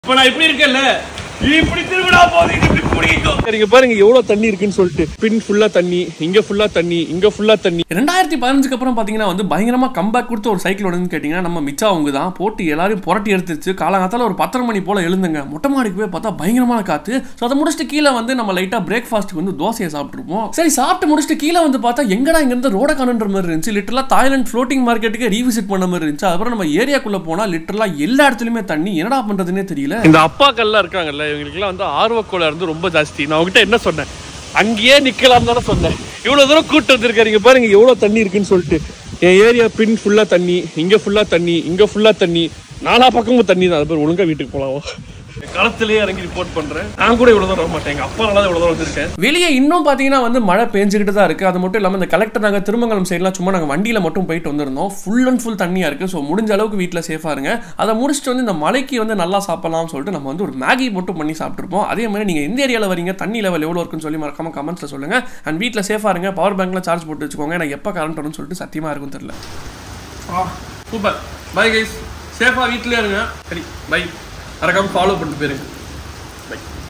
இப்ப நான் இப்படி இருக்கேன்ல, இப்படி திருவிழா போகுது, இப்படி பிடிக்கும். நீங்க பாருங்க எவ்வளவு தண்ணி இருக்குன்னு சொல்லிட்டு, பின் ஃபுல்லா தண்ணி, இங்க ஃபுல்லா தண்ணி, இங்க ஃபுல்லா தண்ணி. 2015க்கு அப்புறம் பாத்தீங்கன்னா வந்து பயங்கரமா கம்பேக் கொடுத்த ஒரு சைக்கிள் ஓடுன்னு கேட்டீங்கன்னா நம்ம மிச்சா அவங்க தான். போட்டு எல்லாரும் புரட்டி எடுத்துச்சு. காலங்காத்தால ஒரு 10:30 மணி போல எழுந்துங்க. மொட்டை மாடிக்கு போய் பார்த்தா பயங்கரமான காத்து. ஸோ அதை முடிச்சுட்டு கீழே வந்து நம்ம லைட்டா பிரேக்ஃபாஸ்ட்டுக்கு வந்து தோசையை சாப்பிட்டுருப்போம். சரி சாப்பிட்டு முடிச்சுட்டு கீழே வந்து பார்த்தா எங்கடா இங்க இருந்து ரோட காணுன்ற மாதிரி இருந்துச்சு. லிட்டரலா தாய்லாந்து ஃப்ளோட்டிங் மார்க்கெட்டுக்கு ரீவிசிட் பண்ண மாதிரி இருந்துச்சு. அதுக்கப்புறம் நம்ம ஏரியாக்குள்ள போனா லிட்டரலா எல்லா இடத்துலயுமே தண்ணி. என்னடா பண்றதுன்னே தெரியல. இந்த அப்பாக்கள்லாம் இருக்காங்கல்ல, இவங்களுக்குலாம் வந்து ஆர்வக்கோளை இருந்து ரொம்ப ஜாஸ்தி. நான் அவங்ககிட்ட என்ன சொன்னேன், அங்கேயே நிக்கலாம் தானே சொன்னேன். இவ்வளவு தூரம் கூட்டு வந்திருக்காரு. பாருங்க எவ்வளவு தண்ணி இருக்குன்னு சொல்லிட்டு. என் ஏரியா பின் ஃபுல்லா தண்ணி, இங்க ஃபுல்லா தண்ணி, இங்க ஃபுல்லா தண்ணி, நாலா பக்கமும் தண்ணி தான். அது பேர் ஒழுங்கா வீட்டுக்கு போலாம். களத்திலேயே இறங்கி ரிப்போர்ட் பண்றேன். நான் கூட இவ்வளவு தூரம் வர மாட்டேன். எங்க அப்பா நல்லா இவ்வளவு தூரம் வந்திருக்கேன். வெளியே இன்னும் பாத்தீங்கன்னா வந்து மழை பெஞ்சுக்கிட்டு தான் இருக்கு. அது மட்டும் இல்லாம இந்த கலெக்டர் நாங்க திருமங்கலம் சைட்லாம் சும்மா நாங்க வண்டியில மட்டும் போயிட்டு வந்திருந்தோம். ஃபுல் அண்ட் ஃபுல் தண்ணியா இருக்கு. ஸோ முடிஞ்ச அளவுக்கு வீட்டில் சேஃபா இருங்க. அதை முடிச்சுட்டு வந்து இந்த மலைக்கு வந்து நல்லா சாப்பிடலாம்னு சொல்லிட்டு நம்ம வந்து ஒரு மேகி மட்டும் பண்ணி சாப்பிட்டுருப்போம். அதே மாதிரி நீங்க எந்த ஏரியாவில் வரீங்க, தண்ணி லெவல் எவ்வளவு இருக்குன்னு சொல்லி மறக்காம கமெண்ட்ஸ்ல சொல்லுங்க. அண்ட் வீட்டில் சேஃபா இருங்க. பவர் பேங்க்ல சார்ஜ் போட்டு வச்சுக்கோங்க. எனக்கு எப்போ கரண்ட் வரும்னு சொல்லிட்டு சத்தியமா இருக்கும் தெரியல. சூப்பர். Bye guys. சேஃபா வீட்டிலே இருங்க. சரி பை. மறக்காம ஃபாலோ பண்ணிட்டு போயிருங்க.